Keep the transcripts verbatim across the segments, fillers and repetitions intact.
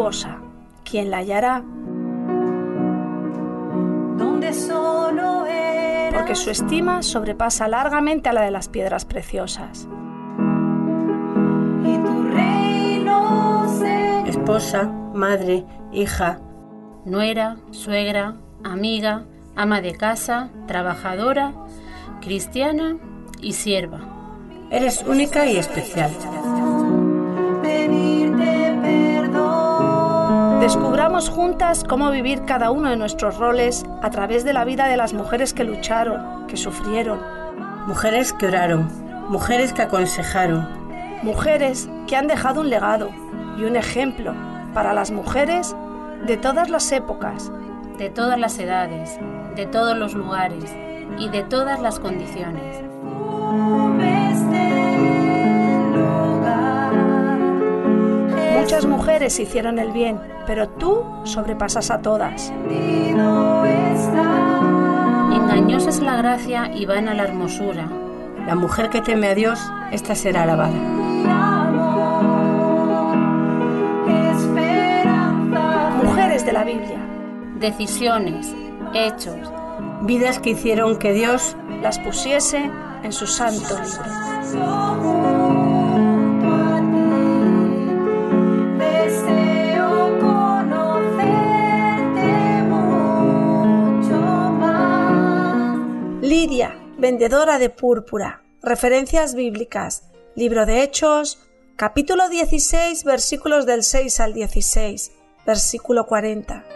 virtuosa, ¿quién la hallará? Donde solo eras Porque su estima sobrepasa largamente a la de las piedras preciosas. y tu reino se Esposa, madre, hija, nuera, suegra, amiga, ama de casa, trabajadora, cristiana y sierva. eres única y especial. pedirte perdón. Descubramos juntas cómo vivir cada uno de nuestros roles a través de la vida de las mujeres que lucharon, que sufrieron, Mujeres que oraron, mujeres que aconsejaron, mujeres que han dejado un legado y un ejemplo para las mujeres de todas las épocas, De todas las edades, de todos los lugares y de todas las condiciones. Muchas mujeres hicieron el bien, pero tú sobrepasas a todas. Engañosa es la gracia y vana la hermosura. La mujer que teme a Dios, esta será alabada. Mujeres de la Biblia, Decisiones, hechos, Vidas que hicieron que Dios las pusiese en su santo libro. Deseo conocerte mucho más. Lidia, vendedora de púrpura. Referencias bíblicas. Libro de Hechos, capítulo dieciséis, versículos del seis al dieciséis, versículo cuarenta.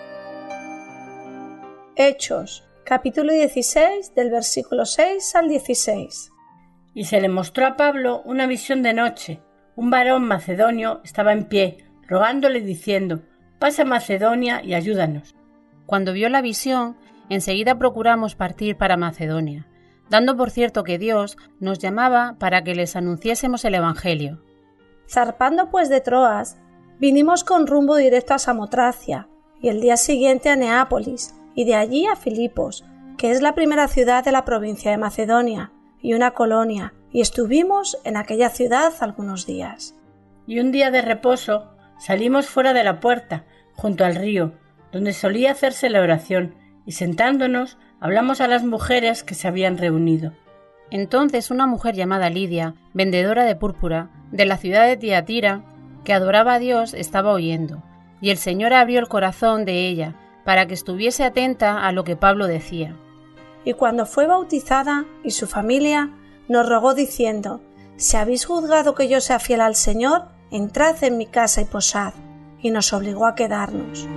Hechos, capítulo dieciséis, del versículo seis al dieciséis. Y se le mostró a Pablo una visión de noche. Un varón macedonio estaba en pie, rogándole diciendo: pasa a Macedonia y ayúdanos. Cuando vio la visión, enseguida procuramos partir para Macedonia, dando por cierto que Dios nos llamaba para que les anunciásemos el Evangelio. Zarpando pues de Troas, vinimos con rumbo directo a Samotracia, y el día siguiente a Neápolis, y de allí a Filipos, que es la primera ciudad de la provincia de Macedonia, y una colonia, y estuvimos en aquella ciudad algunos días. Y un día de reposo salimos fuera de la puerta, junto al río, donde solía hacerse la oración, y sentándonos hablamos a las mujeres que se habían reunido. Entonces una mujer llamada Lidia, vendedora de púrpura, de la ciudad de Tiatira, que adoraba a Dios, estaba oyendo, y el Señor abrió el corazón de ella, para que estuviese atenta a lo que Pablo decía. Y cuando fue bautizada y su familia, nos rogó diciendo: si habéis juzgado que yo sea fiel al Señor, entrad en mi casa y posad. Y nos obligó a quedarnos.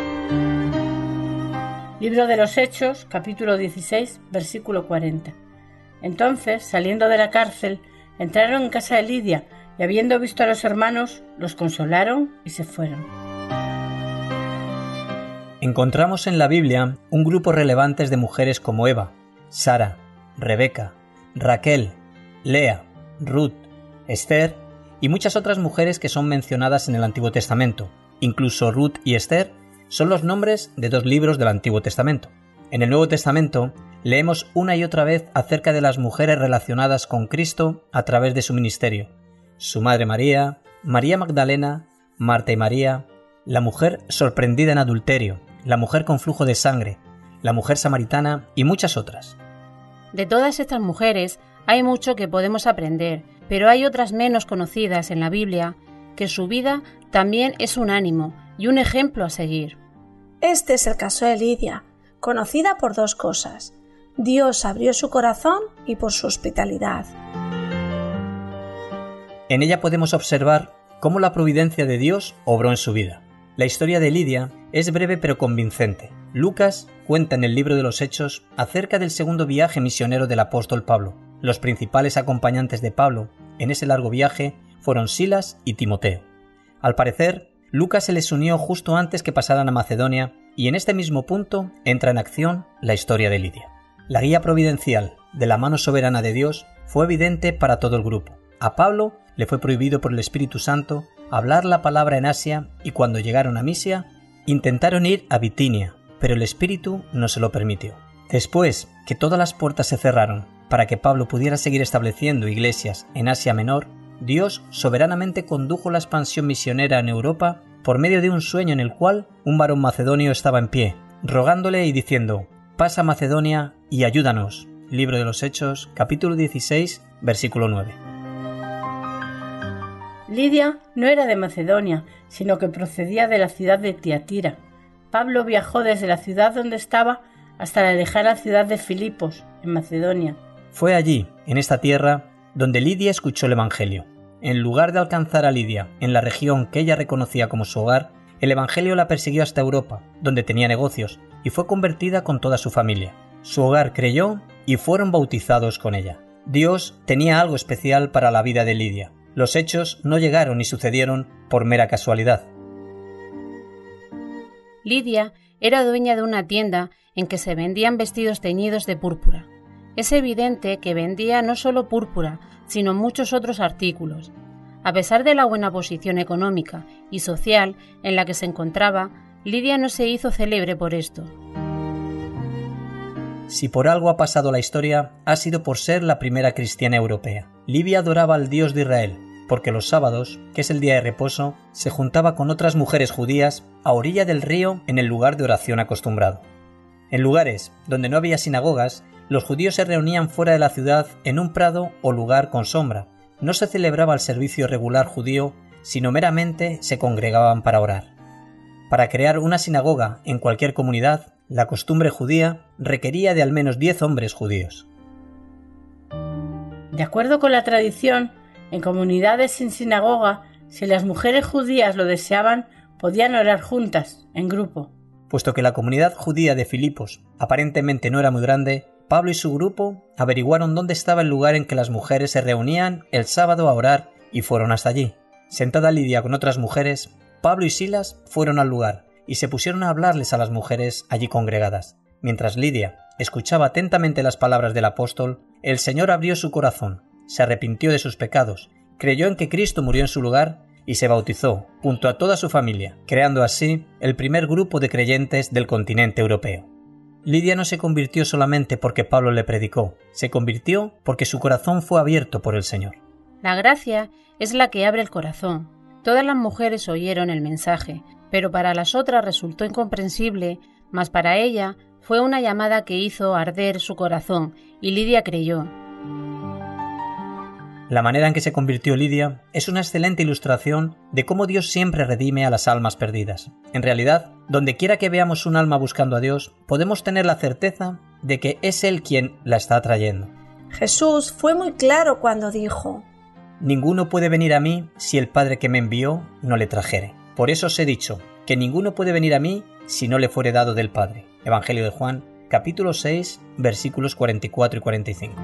Libro de los Hechos, capítulo dieciséis, versículo cuarenta. Entonces, saliendo de la cárcel, entraron en casa de Lidia, y habiendo visto a los hermanos, los consolaron y se fueron. Encontramos en la Biblia un grupo relevante de mujeres como Eva, Sara, Rebeca, Raquel, Lea, Ruth, Esther y muchas otras mujeres que son mencionadas en el Antiguo Testamento. Incluso Ruth y Esther son los nombres de dos libros del Antiguo Testamento. En el Nuevo Testamento leemos una y otra vez acerca de las mujeres relacionadas con Cristo a través de su ministerio. Su madre María, María Magdalena, Marta y María, la mujer sorprendida en adulterio, la mujer con flujo de sangre, la mujer samaritana y muchas otras. De todas estas mujeres hay mucho que podemos aprender, pero hay otras menos conocidas en la Biblia, que su vida también es un ánimo y un ejemplo a seguir. Este es el caso de Lidia, conocida por dos cosas: Dios abrió su corazón y por su hospitalidad. En ella podemos observar cómo la providencia de Dios obró en su vida. La historia de Lidia es breve pero convincente. Lucas cuenta en el libro de los Hechos acerca del segundo viaje misionero del apóstol Pablo. Los principales acompañantes de Pablo en ese largo viaje fueron Silas y Timoteo. Al parecer, Lucas se les unió justo antes que pasaran a Macedonia, y en este mismo punto entra en acción la historia de Lidia. La guía providencial de la mano soberana de Dios fue evidente para todo el grupo. A Pablo le fue prohibido por el Espíritu Santo hablar la palabra en Asia, y cuando llegaron a Misia, intentaron ir a Bitinia, pero el Espíritu no se lo permitió. Después que todas las puertas se cerraron para que Pablo pudiera seguir estableciendo iglesias en Asia Menor, Dios soberanamente condujo la expansión misionera en Europa por medio de un sueño en el cual un varón macedonio estaba en pie, rogándole y diciendo: «Pasa Macedonia y ayúdanos». Libro de los Hechos, capítulo dieciséis, versículo nueve. Lidia no era de Macedonia, sino que procedía de la ciudad de Tiatira. Pablo viajó desde la ciudad donde estaba hasta la lejana ciudad de Filipos, en Macedonia. Fue allí, en esta tierra, donde Lidia escuchó el Evangelio. En lugar de alcanzar a Lidia en la región que ella reconocía como su hogar, el Evangelio la persiguió hasta Europa, donde tenía negocios, y fue convertida con toda su familia. Su hogar creyó y fueron bautizados con ella. Dios tenía algo especial para la vida de Lidia. Los hechos no llegaron ni sucedieron por mera casualidad. Lidia era dueña de una tienda en que se vendían vestidos teñidos de púrpura. Es evidente que vendía no solo púrpura, sino muchos otros artículos. A pesar de la buena posición económica y social en la que se encontraba, Lidia no se hizo célebre por esto. Si por algo ha pasado la historia, ha sido por ser la primera cristiana europea. Lidia adoraba al Dios de Israel, porque los sábados, que es el día de reposo, se juntaba con otras mujeres judías a orilla del río en el lugar de oración acostumbrado. En lugares donde no había sinagogas, los judíos se reunían fuera de la ciudad en un prado o lugar con sombra. No se celebraba el servicio regular judío, sino meramente se congregaban para orar. Para crear una sinagoga en cualquier comunidad, la costumbre judía requería de al menos diez hombres judíos. De acuerdo con la tradición, en comunidades sin sinagoga, si las mujeres judías lo deseaban, podían orar juntas, en grupo. Puesto que la comunidad judía de Filipos aparentemente no era muy grande, Pablo y su grupo averiguaron dónde estaba el lugar en que las mujeres se reunían el sábado a orar y fueron hasta allí. Sentada Lidia con otras mujeres, Pablo y Silas fueron al lugar y se pusieron a hablarles a las mujeres allí congregadas. Mientras Lidia escuchaba atentamente las palabras del apóstol, el Señor abrió su corazón, se arrepintió de sus pecados, creyó en que Cristo murió en su lugar y se bautizó junto a toda su familia, creando así el primer grupo de creyentes del continente europeo. Lidia no se convirtió solamente porque Pablo le predicó, se convirtió porque su corazón fue abierto por el Señor. La gracia es la que abre el corazón. Todas las mujeres oyeron el mensaje, pero para las otras resultó incomprensible, mas para ella fue una llamada que hizo arder su corazón, y Lidia creyó. La manera en que se convirtió Lidia es una excelente ilustración de cómo Dios siempre redime a las almas perdidas. En realidad, donde quiera que veamos un alma buscando a Dios, podemos tener la certeza de que es Él quien la está atrayendo. Jesús fue muy claro cuando dijo: «Ninguno puede venir a mí si el Padre que me envió no le trajere. Por eso os he dicho que ninguno puede venir a mí si no le fuere dado del Padre». Evangelio de Juan, capítulo seis, versículos cuarenta y cuatro y cuarenta y cinco.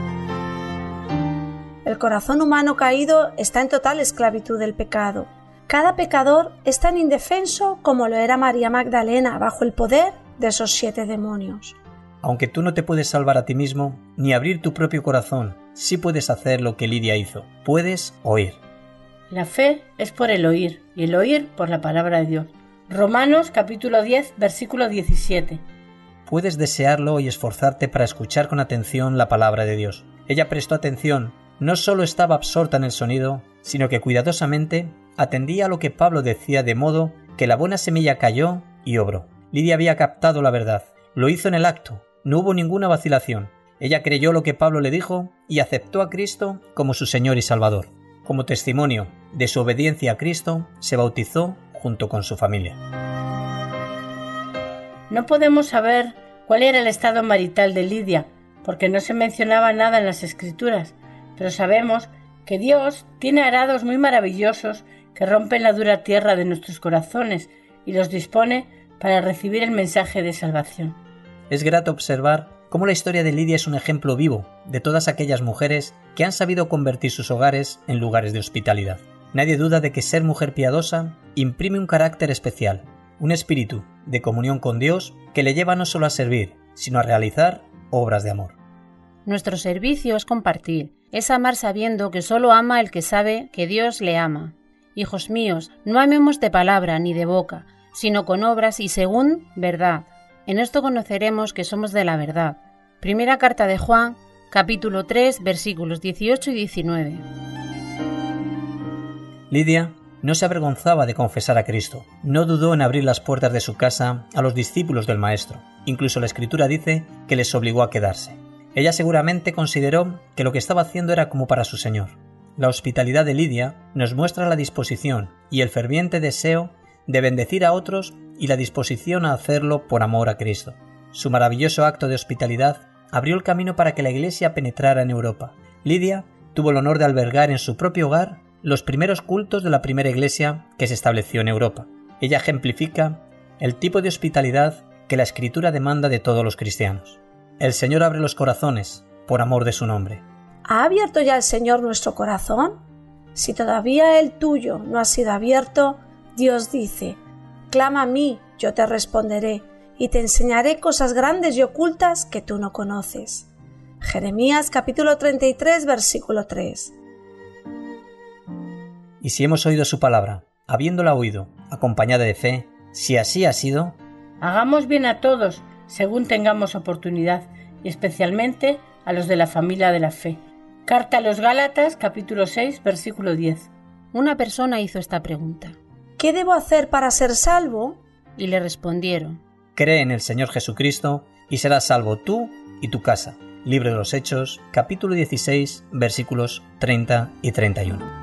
El corazón humano caído está en total esclavitud del pecado. Cada pecador es tan indefenso como lo era María Magdalena bajo el poder de esos siete demonios. Aunque tú no te puedes salvar a ti mismo, ni abrir tu propio corazón, sí puedes hacer lo que Lidia hizo. Puedes oír. La fe es por el oír, y el oír por la palabra de Dios. Romanos capítulo diez, versículo diecisiete. Puedes desearlo y esforzarte para escuchar con atención la palabra de Dios. Ella prestó atención, no solo estaba absorta en el sonido, sino que cuidadosamente atendía a lo que Pablo decía, de modo que la buena semilla cayó y obró. Lidia había captado la verdad, lo hizo en el acto, no hubo ninguna vacilación. Ella creyó lo que Pablo le dijo y aceptó a Cristo como su Señor y Salvador. Como testimonio de su obediencia a Cristo, se bautizó junto con su familia. No podemos saber cuál era el estado marital de Lidia, porque no se mencionaba nada en las Escrituras, pero sabemos que Dios tiene arados muy maravillosos que rompen la dura tierra de nuestros corazones y los dispone para recibir el mensaje de salvación. Es grato observar cómo la historia de Lidia es un ejemplo vivo de todas aquellas mujeres que han sabido convertir sus hogares en lugares de hospitalidad. Nadie duda de que ser mujer piadosa imprime un carácter especial, un espíritu de comunión con Dios que le lleva no solo a servir, sino a realizar obras de amor. Nuestro servicio es compartir, es amar sabiendo que solo ama el que sabe que Dios le ama. Hijos míos, no amemos de palabra ni de boca, sino con obras y según verdad. En esto conoceremos que somos de la verdad. Primera carta de Juan, capítulo tres, versículos dieciocho y diecinueve. Lidia no se avergonzaba de confesar a Cristo, no dudó en abrir las puertas de su casa a los discípulos del Maestro. Incluso la Escritura dice que les obligó a quedarse. Ella seguramente consideró que lo que estaba haciendo era como para su Señor. La hospitalidad de Lidia nos muestra la disposición y el ferviente deseo de bendecir a otros y la disposición a hacerlo por amor a Cristo. Su maravilloso acto de hospitalidad abrió el camino para que la Iglesia penetrara en Europa. Lidia tuvo el honor de albergar en su propio hogar los primeros cultos de la primera Iglesia que se estableció en Europa. Ella ejemplifica el tipo de hospitalidad que la Escritura demanda de todos los cristianos. El Señor abre los corazones por amor de su nombre. ¿Ha abierto ya el Señor nuestro corazón? Si todavía el tuyo no ha sido abierto, Dios dice: clama a mí, yo te responderé, y te enseñaré cosas grandes y ocultas que tú no conoces. Jeremías capítulo treinta y tres, versículo tres. Y si hemos oído su palabra, habiéndola oído, acompañada de fe, si así ha sido, hagamos bien a todos, según tengamos oportunidad, y especialmente a los de la familia de la fe. Carta a los Gálatas, capítulo seis, versículo diez. Una persona hizo esta pregunta: ¿qué debo hacer para ser salvo? Y le respondieron: cree en el Señor Jesucristo y serás salvo tú y tu casa. Libro de los Hechos, capítulo dieciséis, versículos treinta y treinta y uno.